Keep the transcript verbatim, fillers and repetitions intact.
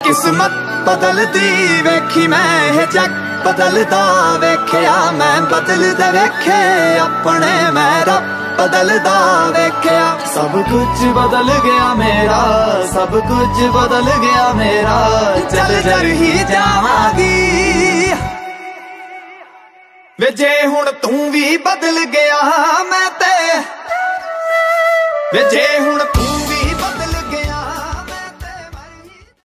किस्मत बदलदी वेखी मैं ये जग बदलदा वेख्या मैं बदलदे वेखे अपने मैं रब बदलदा वेख्या। सब कुछ बदल गया मेरा, सब कुछ बदल गया मेरा, चल कर ही जावांगी वे जे हुण तू भी बदल गया मैं ते वे जे हुण तू